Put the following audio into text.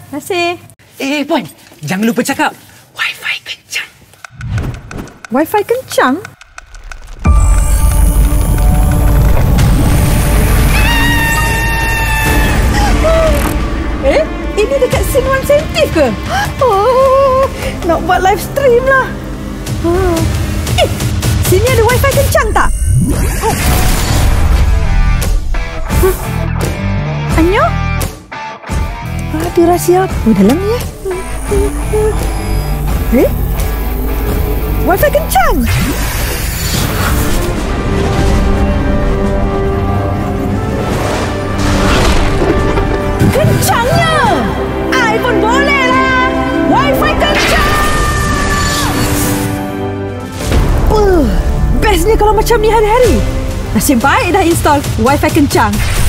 Terima kasih. Puan, jangan lupa cakap Wi-Fi kencang. Wi-Fi kencang? Ini dekat Strim One Cent Thief ke? Oh, nak buat live stream lah. Sini ada Wi-Fi kencang tak? Hanya? Ada rahsia apa dalam ni? Wi-Fi kencang! Kencangnya! iPhone boleh lah! Wi-Fi kencang! Bestnya kalau macam ni hari-hari. Nasib baik dah install Wi-Fi kencang.